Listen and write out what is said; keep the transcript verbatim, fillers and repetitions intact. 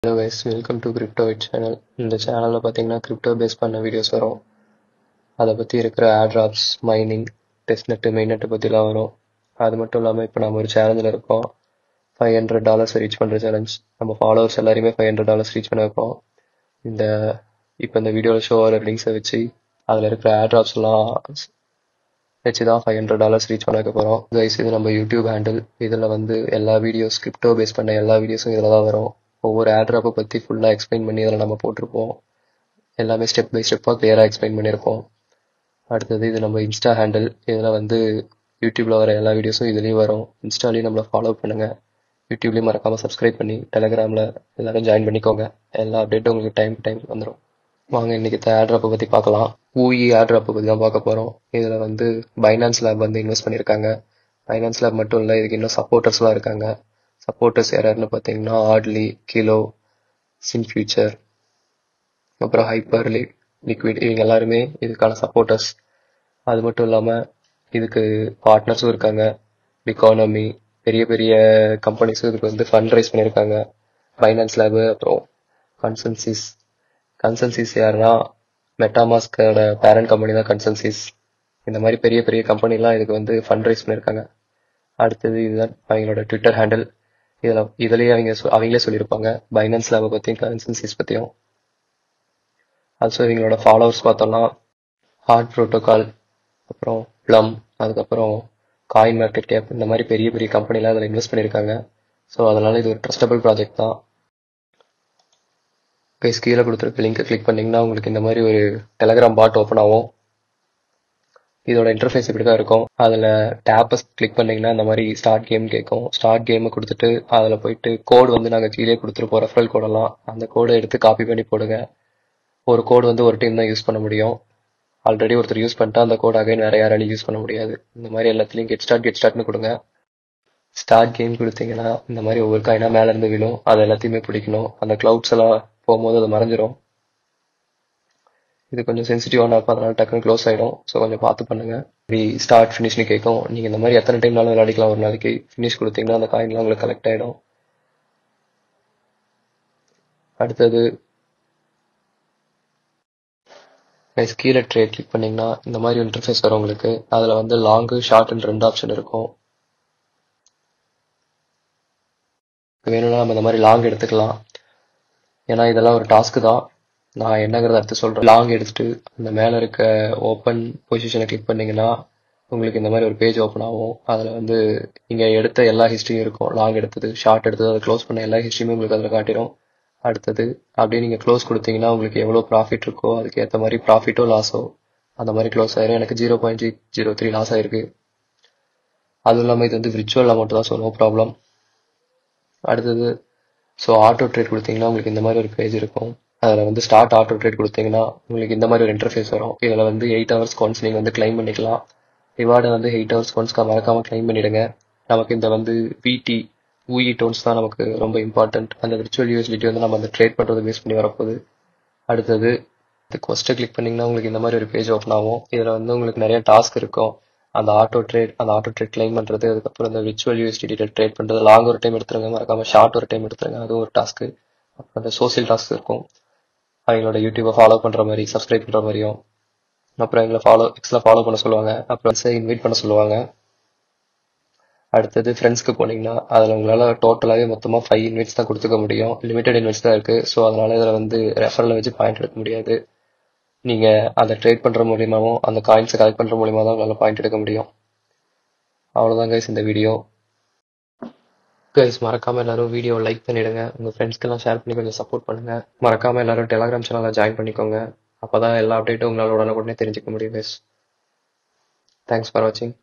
Hello guys, welcome to Crypto channel. இந்த சேனல்ல பாத்தீங்கன்னா கிரிப்டோ பேஸ் பண்ண வீடியோஸ் வரும். அதை பத்தி இருக்கிற airdrops, மைனிங், டெஸ்ட்நெட், மெயின்நெட் பத்திலாம் வரும். அது மட்டும் இல்லாம இப்போ நம்ம ஒரு சேலஞ்சில் இருக்கோம். ஃபைவ் ஹண்ட்ரட் டாலர்ஸ் ரீச் பண்ற சேலஞ்ச். நம்ம ஃபாலோவர்ஸ் எல்லாருமே ஃபைவ் ஹண்ட்ரட் டாலர்ஸ் ரீச் பண்ண வைப்போம். இந்த இப்போ இந்த வீடியோவில் ஷோ ஆகிற லிங்க்ஸை வச்சு அதில் இருக்கிற airdrops எல்லாம் வச்சு தான் ஃபைவ் ஹண்ட்ரட் டாலர்ஸ் ரீச் பண்ண வைக்க போகிறோம். கைஸ் இது நம்ம யூடியூப் ஹேண்டில். இதில் வந்து எல்லா வீடியோஸ் கிரிப்டோ பேஸ் பண்ண எல்லா வீடியோஸும் இதில் தான் வரும். ஒவ்வொரு airdrop பற்றி ஃபுல்லாக எக்ஸ்பிளைன் பண்ணி அதில் நம்ம போட்டிருப்போம். எல்லாமே ஸ்டெப் பை ஸ்டெப்பாக கிளியராக எக்ஸ்பிளைன் பண்ணியிருப்போம். அடுத்தது இது நம்ம இன்ஸ்டா ஹேண்டில். இதில் வந்து யூடியூப்பில் வர எல்லா வீடியோஸும் இதுலேயும் வரும். இன்ஸ்டாலையும் நம்மளை ஃபாலோ பண்ணுங்கள். யூடியூப்லேயும் மறக்காமல் சப்ஸ்கிரைப் பண்ணி டெலிகிராமில் எல்லோரும் ஜாயின் பண்ணிக்கோங்க. எல்லா அப்டேட்டும் உங்களுக்கு டைம் டைம் வந்துடும். வாங்க இன்றைக்கி airdrop பற்றி பார்க்கலாம். Vooi airdrop பற்றி தான் பார்க்க போகிறோம். இதில் வந்து பைனான்ஸ் லேப் வந்து இன்வெஸ்ட் பண்ணியிருக்காங்க. பைனான்ஸ் லேப் மட்டும் இல்லை, இதுக்கு இன்னும் சப்போர்ட்டர்ஸ்லாம் இருக்காங்க. சப்போர்ட்டர்ஸ் யாராருன்னு பார்த்தீங்கன்னா ஆட்லி, கிலோ, சின் ஃபியூச்சர், அப்புறம் ஹைப்பர் லிக்விட், இவங்க எல்லாருமே இதுக்கான சப்போர்ட்டர்ஸ். அது மட்டும் இல்லாமல் இதுக்கு பார்ட்னர்ஸும் இருக்காங்க. எக்கானமி, பெரிய பெரிய கம்பெனிஸும் இதுக்கு வந்து ஃபண்ட் ரைஸ் பண்ணியிருக்காங்க. பைனான்ஸ் லேபு, அப்புறம் கன்சன்சிஸ். கன்சன்சிஸ் யாருன்னா மெட்டாமாஸ்கோட பேரண்ட் கம்பெனி தான் கன்சன்சிஸ். இந்த மாதிரி பெரிய பெரிய கம்பெனிலாம் இதுக்கு வந்து ஃபண்ட் ரைஸ் பண்ணியிருக்காங்க. அடுத்தது இதுதான் அவங்களோட ட்விட்டர் ஹேண்டில். இதில் இதுலேயே அவங்க அவங்களே சொல்லியிருப்பாங்க பைனான்ஸ் லேபை பற்றியும் கன்சன்சிஸ் பற்றியும். ஆல்சோ இவங்களோட ஃபாலோவர்ஸ் பார்த்தோம்னா ஹார்ட் ப்ரோட்டோகால், அப்புறம் ப்ளம், அதுக்கப்புறம் காயின் மார்க்கெட் கேப், இந்த மாதிரி பெரிய பெரிய கம்பெனிலாம் அதில் இன்வெஸ்ட் பண்ணியிருக்காங்க. ஸோ அதனால் இது ஒரு ட்ரஸ்டபிள் ப்ராஜெக்ட் தான். கைஸ் கீழே கொடுத்துருக்க லிங்கை கிளிக் பண்ணிங்கன்னா உங்களுக்கு இந்த மாதிரி ஒரு டெலகிராம் பாட் ஓப்பன் ஆகும். இதோட இன்டர்ஃபேஸ் இப்படி தான் இருக்கும். அதில் டேப்பை கிளிக் பண்ணிங்கன்னா இந்த மாதிரி ஸ்டார்ட் கேம் கேட்கும். ஸ்டார்ட் கேமை கொடுத்துட்டு அதில் போயிட்டு கோடு வந்து நாங்கள் கீழே கொடுத்துருப்போம், ரெஃபரல் கோடெல்லாம். அந்த கோடை எடுத்து காப்பி பண்ணி போடுங்க. ஒரு கோடு வந்து ஒரு டைம் தான் யூஸ் பண்ண முடியும். ஆல்ரெடி ஒருத்தர் யூஸ் பண்ணிட்டா அந்த கோட் அகைன் வேறு யாராலையும் யூஸ் பண்ண முடியாது. இந்த மாதிரி எல்லாத்துலேயும் கெட் ஸ்டார்ட் கெட் ஸ்டார்ட்னு கொடுங்க. ஸ்டார்ட் கேம் கொடுத்தீங்கன்னா இந்த மாதிரி ஒவ்வொரு காயினா மேலேருந்து விழும். அது எல்லாத்தையுமே பிடிக்கணும். அந்த க்ளவுட்ஸ் எல்லாம் போகும்போது அது மறைஞ்சிரும். இது கொஞ்சம் சென்சிட்டிவான ஆப், அதனால டக்குன்னு க்ளோஸ் ஆகிடும். ஸோ கொஞ்சம் பார்த்து பண்ணுங்க. இப்படி ஸ்டார்ட் ஃபினிஷ்னு கேட்கும். நீங்கள் இந்த மாதிரி எத்தனை டைம்னாலும் விளையாடிக்கலாம். ஒரு நாளைக்கு ஃபினிஷ் கொடுத்தீங்கன்னா அந்த காயின்லாம் உங்களுக்கு கலெக்ட் ஆகிடும். அடுத்தது கீழே ட்ரேட் கிளிக் பண்ணிங்கன்னா இந்த மாதிரி இன்டர்ஃபேஸ் வரும் உங்களுக்கு. அதில் வந்து லாங்கு, ஷார்ட்னு ரெண்டு ஆப்ஷன் இருக்கும். வேணும்னா நம்ம இந்த மாதிரி லாங் எடுத்துக்கலாம். ஏன்னா இதெல்லாம் ஒரு டாஸ்க்கு தான். நான் என்னங்கிறத அடுத்து சொல்கிறேன். லாங் எடுத்துட்டு அந்த மேலே இருக்க ஓப்பன் பொசிஷனை கிளிக் பண்ணிங்கன்னா உங்களுக்கு இந்த மாதிரி ஒரு பேஜ் ஓப்பன் ஆகும். அதில் வந்து நீங்கள் எடுத்த எல்லா ஹிஸ்ட்ரியும் இருக்கும். லாங் எடுத்தது, ஷார்ட் எடுத்தது, அதை க்ளோஸ் பண்ண எல்லா ஹிஸ்ட்ரியுமே உங்களுக்கு அதில் காட்டிடும். அடுத்தது அப்படியே நீங்கள் க்ளோஸ் கொடுத்தீங்கன்னா உங்களுக்கு எவ்வளோ ப்ராஃபிட் இருக்கோ அதுக்கு ஏற்ற மாதிரி ப்ராஃபிட்டோ லாஸோ அந்த மாதிரி க்ளோஸ் ஆயிரும். எனக்கு zero point zero three loss ஆயிருக்கு. அதுவும் இல்லாமல் இது வந்து விர்ச்சுவல் அமௌண்ட் தான், ஸோ நோ ப்ராப்ளம். அடுத்தது ஸோ ஆட்டோ ட்ரேட் கொடுத்தீங்கன்னா உங்களுக்கு இந்த மாதிரி ஒரு பேஜ் இருக்கும். அதில் வந்து ஸ்டார்ட் ஆட்டோ ட்ரேட் கொடுத்தீங்கன்னா உங்களுக்கு இந்த மாதிரி ஒரு இன்டர்ஃபேஸ் வரும். இதில் வந்து எயிட் ஹவர்ஸ் கான்ஸ் நீங்கள் வந்து கிளைம் பண்ணிக்கலாம். ரிவார்டை வந்து எயிட் ஹவர்ஸ் கான்ஸ்க்கு மறக்காமல் கிளைம் பண்ணிவிடுங்க. நமக்கு இந்த வந்து விடி Vooi டோன்ஸ் தான் நமக்கு ரொம்ப இம்பார்ட்டன்ட். அந்த விர்ச்சுவல் யூஎஸ்டிடி வந்து நம்ம அந்த ட்ரேட் பண்ணுறது பேஸ் பண்ணி வரப்போகுது. அடுத்தது இந்த கொஸ்ட்டை கிளிக் பண்ணிங்கன்னா உங்களுக்கு இந்த மாதிரி ஒரு பேஜ் ஓப்பன் ஆகும். இதில் வந்து உங்களுக்கு நிறைய டாஸ்க் இருக்கும். அந்த ஆட்டோ ட்ரேட் அந்த ஆட்டோ ட்ரேட் கிளைம் பண்ணுறது, அதுக்கப்புறம் இந்த விர்ச்சுவல் யூஎஸ்டிடி ட்ரேட் பண்ணுறது. லாங் ஒரு டைம் எடுத்துருங்க, மறக்காமல் ஷார்ட் ஒரு டைம் எடுத்துருங்க, அதுவும் ஒரு டாஸ்க்கு. அப்புறம் அந்த சோசியல் டாஸ்க் இருக்கும். அவங்களோட யூடியூப்பை ஃபாலோ பண்ணுற மாதிரி, சப்ஸ்கிரைப் பண்ணுற மாதிரியும், அப்புறம் எங்களை ஃபாலோ எக்ஸில் ஃபாலோ பண்ண சொல்லுவாங்க, அப்புறம் இன்வைட் பண்ண சொல்லுவாங்க. அடுத்தது ஃப்ரெண்ட்ஸ்க்கு போனீங்கன்னா அதில் உங்களால் டோட்டலாகவே மொத்தமாக ஃபைவ் இன்வைட்ஸ் தான் கொடுத்துக்க முடியும். லிமிடெட் இன்வைட்ஸ் தான் இருக்குது. ஸோ அதனால் இதில் வந்து ரெஃபரில் வச்சு பாயிண்ட் எடுக்க முடியாது. நீங்கள் அதை ட்ரேட் பண்ணுற மூலியமாகவும் அந்த காயின்ஸை கலெக்ட் பண்ணுற மூலியமாக தான் உங்களால் பாயிண்ட் எடுக்க முடியும். அவ்வளோதான் கைஸ் இந்த வீடியோ. கைஸ் மறக்காமல் எல்லாரும் வீடியோ லைக் பண்ணிவிடுங்க. உங்கள் ஃப்ரெண்ட்ஸ்க்கெல்லாம் ஷேர் பண்ணி கொஞ்சம் சப்போர்ட் பண்ணுங்கள். மறக்காமல் எல்லாரும் டெலிகிராம் சேனலில் ஜாயின் பண்ணிக்கோங்க. அப்போ தான் எல்லா அப்டேட்டும் உங்களால் உடனுக்குடனே தெரிஞ்சுக்க முடியும் கைஸ். தேங்க்ஸ் ஃபார் வாட்சிங்.